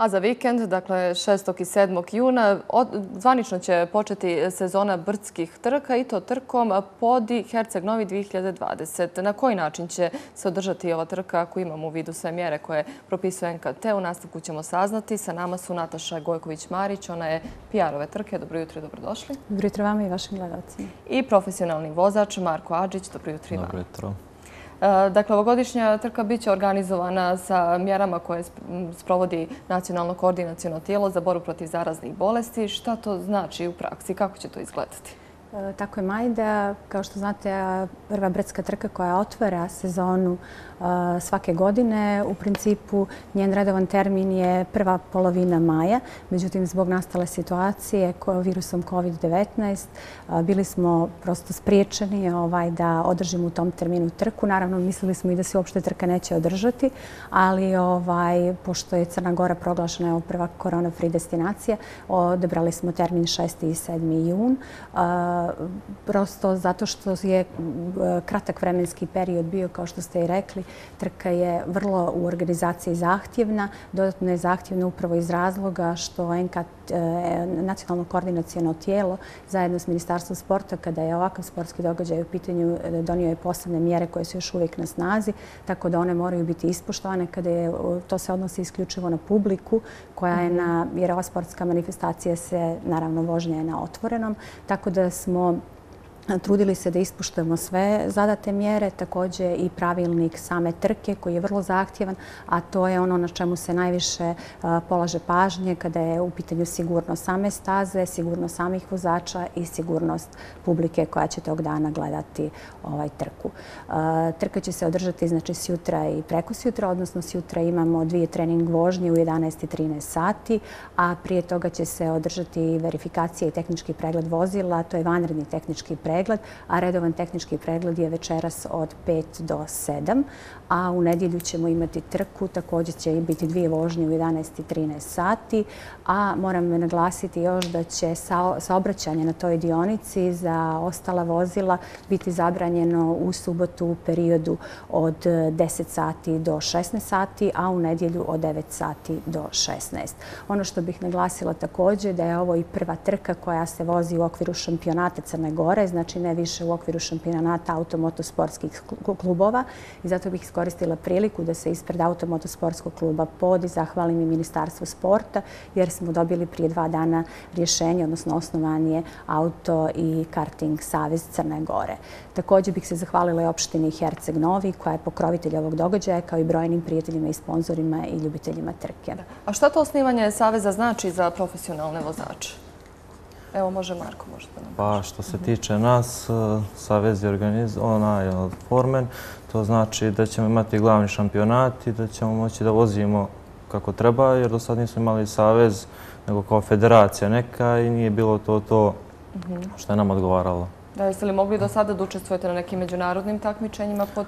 A za vikend, dakle 6. i 7. juna, zvanično će početi sezona brdskih trka i to trkom Podi Herceg Novi 2020. Na koji način će se održati ova trka ako imamo u vidu sve mjere koje propisuje NKT? U nastavku ćemo saznati. Sa nama su Nataša Gojković-Marić, ona je PR ove trke. Dobro jutro i dobrodošli. Dobro jutro vama i vašim gledalcima. I profesionalni vozač Marko Adžić. Dobro jutro i vama. Dobro jutro. Dakle, ovogodišnja trka biće organizovana sa mjerama koje sprovodi Nacionalno koordinaciono tijelo za borbu protiv zaraznih bolesti. Šta to znači u praksi? Kako će to izgledati? Tako je, Majda. Kao što znate, prva brdska trka koja otvara sezonu svake godine. U principu, njen redovan termin je prva polovina maja. Međutim, zbog nastale situacije virusom COVID-19 bili smo prosto spriječeni da održimo u tom terminu trku. Naravno, mislili smo i da se uopšte trka neće održati, ali pošto je Crna Gora proglašena prva korona-free destinacija, odabrali smo termin 6. i 7. jun. Prosto zato što je kratak vremenski period bio, kao što ste i rekli. Trka je vrlo u organizaciji zahtjevna. Dodatno je zahtjevna upravo iz razloga što Nacionalno koordinaciono tijelo zajedno s Ministarstvom sporta, kada je ovakav sportski događaj u pitanju, donio je posebne mjere koje su još uvijek na snazi, tako da one moraju biti ispoštovane to se odnosi isključivo na publiku koja je jer ova sportska manifestacija se naravno vožnja je na otvorenom, tako da smo trudili se da ispoštujemo sve zadate mjere, također i pravilnik same trke koji je vrlo zahtjevan, a to je ono na čemu se najviše polaže pažnje kada je u pitanju sigurnost same staze, sigurnost samih vozača i sigurnost publike koja će tog dana gledati trku. Trka će se održati znači sjutra i prekosjutra, odnosno sjutra imamo 2 trening vožnje u 11 i 13 sati, a prije toga će se održati verifikacija i tehnički pregled vozila, to je vanredni tehnički pregled, a redovan tehnički pregled je večeras od 5 do 7, a u nedjelju ćemo imati trku, također će biti 2 vožnje u 11 i 13 sati, a moram naglasiti još da će saobraćanje na toj dionici za ostala vozila biti zabranjeno u subotu u periodu od 10 sati do 16 sati, a u nedjelju od 9 sati do 16. Ono što bih naglasila također da je ovo i prva trka koja se vozi u okviru šampionata Crne Gore, znači ne više u okviru šampionata automotosportskih klubova, i zato bih iskoristila priliku da se ispred automotosportskog kluba Podi zahvalim i Ministarstvu sporta jer smo dobili prije 2 dana rješenje, odnosno osnovan je Auto i karting savez Crne Gore. Također bih se zahvalila i opštini Herceg Novi koja je pokrovitelj ovog događaja, kao i brojnim prijateljima i sponzorima i ljubiteljima trke. A šta to osnivanje saveza znači za profesionalne vozače? Evo, može Marko, možete nam. Pa što se tiče nas, savez je formen. To znači da ćemo imati glavni šampionat i da ćemo moći da vozimo kako treba, jer do sad nismo imali savez, nego kao federacija neka i nije bilo to što je nam odgovaralo. Da, jeste li mogli do sada da učestvujete na nekim međunarodnim takmičenjima pod...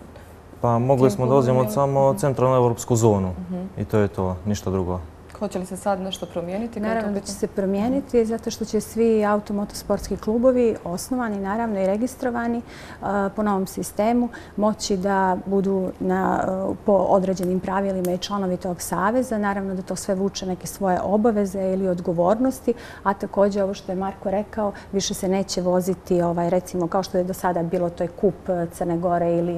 Pa mogli smo da vozimo samo centralnu evropsku zonu i to je to, ništa drugo. Hoće li se sad nešto promijeniti? Naravno da će se promijeniti zato što će svi automotosportski klubovi osnovani, naravno i registrovani po novom sistemu, moći da budu po određenim pravilima i članovi tog saveza. Naravno da to sve vuče neke svoje obaveze ili odgovornosti, a također ovo što je Marko rekao, više se neće voziti recimo kao što je do sada bilo, to je kup Crne Gore ili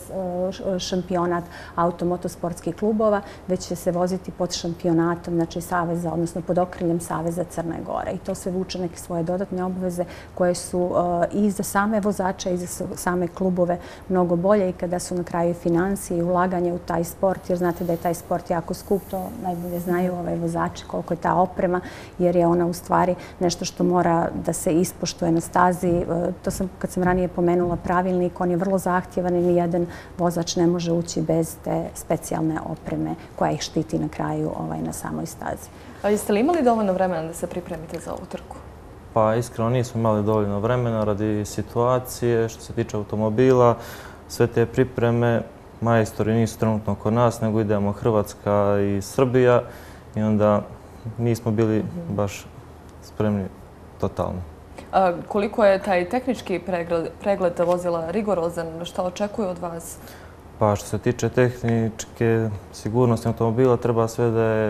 šampionat automotosportskih klubova, već će se voziti pod šampionatom, znači saveza, odnosno pod okriljem Saveza Crne Gore. I to sve vuče neke svoje dodatne obveze koje su i za same vozače i za same klubove mnogo bolje i kada su na kraju financije i ulaganje u taj sport, jer znate da je taj sport jako skup, to najbolje znaju vozači koliko je ta oprema, jer je ona u stvari nešto što mora da se ispoštuje na stazi. To sam, kad sam ranije pomenula pravilnik, on je vrlo zahtjevan i nijedan vozač ne može ući bez te specijalne opreme koja ih štiti na kraju na samoj stazi. A jeste li imali dovoljno vremena da se pripremite za ovu trku? Pa iskreno nismo imali dovoljno vremena radi situacije. Što se tiče automobila, sve te pripreme, majstori nisu trenutno kod nas, nego idemo Hrvatska i Srbija i onda nismo bili baš spremni totalno. Koliko je taj tehnički pregled vozila rigorozan? Šta očekuju od vas? Pa što se tiče tehničke sigurnosti automobila, treba sve da je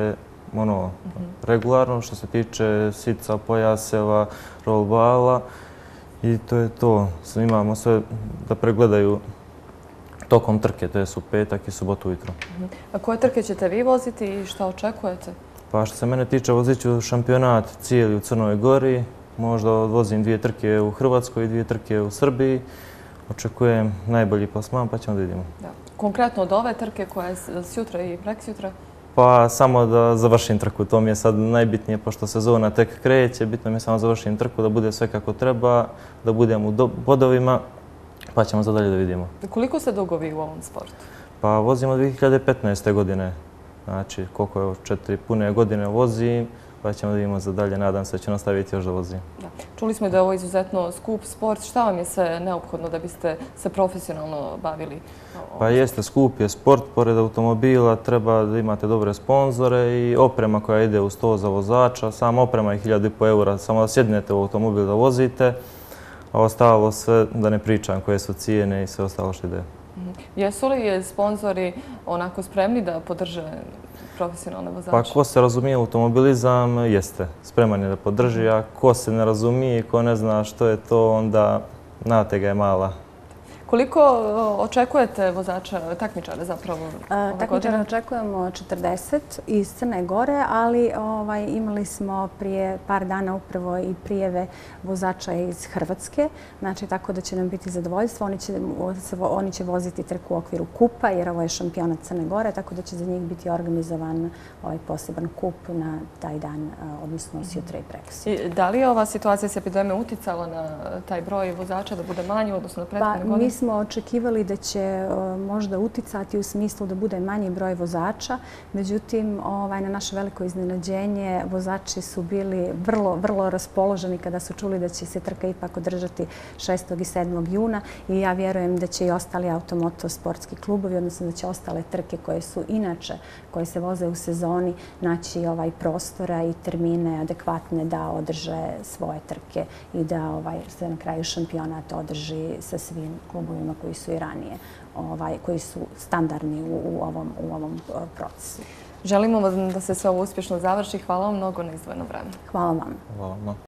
regularno što se tiče sica, pojaseva, rollbala i to je to. Imamo sve da pregledaju tokom trke, to je u petak i subotu ujutro. A koje trke ćete vi voziti i šta očekujete? Pa što se mene tiče, vozit ću šampionat cijeli u Crnoj Gori. Možda vozim 2 trke u Hrvatskoj i 2 trke u Srbiji. Očekujem najbolji plasman pa ćemo da vidimo. Konkretno od ove trke koja je sjutra i preksjutra? Pa samo da završim trku, to mi je sad najbitnije, pošto sezona tek kreće, bitno mi je samo završim trku, da bude sve kako treba, da budem u bodovima, pa ćemo za dalje da vidimo. Koliko ste dugo vi u ovom sportu? Pa vozim od 2015. godine, znači koliko je 4 pune godine vozim, pa ćemo da vidimo za dalje, nadam se da ću nastaviti još da vozim. Čuli smo da je ovo izuzetno skup sport. Šta vam je sve neophodno da biste se profesionalno bavili? Pa jeste, skup je sport, pored automobila treba da imate dobre sponzore i oprema koja ide uz to za vozača. Sama oprema je 1.500 eura, samo da sjednete u automobil da vozite, a ostalo sve, da ne pričam koje su cijene i sve ostalo što ide. Jesu li sponzori onako spremni da podrže profesionalne vozače? Pa ko se razumije u automobilizam, jeste. Spreman je da podrži, a ko se ne razumije i ko ne zna što je to, onda nate ga je mala. Koliko očekujete vozača, takmičara zapravo ove godine? Takmičara očekujemo 40 iz Crne Gore, ali imali smo prije par dana upravo i prijeve vozača iz Hrvatske. Znači, tako da će nam biti zadovoljstvo. Oni će voziti trku u okviru kupa, jer ovo je šampionat Crne Gore, tako da će za njih biti organizovan poseban kup na taj dan, odnosno sutra i prekosutra. Da li je ova situacija s epidemijom uticala na taj broj vozača da bude manji, odnosno na prethodne godine? Mi smo očekivali da će možda uticati u smislu da bude manji broj vozača. Međutim, na naše veliko iznenađenje, vozači su bili vrlo raspoloženi kada su čuli da će se trka ipak održati 6. i 7. juna i ja vjerujem da će i ostali automoto sportski klubovi, odnosno da će ostale trke koje su inače, koje se voze u sezoni, naći prostora i termine adekvatne da održe svoje trke i da se na kraju šampionat održi sa svim klubovima koji su i ranije, koji su standardni u ovom procesu. Želimo vam da se sve ovo uspješno završi. Hvala vam mnogo na izdvojeno vreme. Hvala vam. Hvala vam.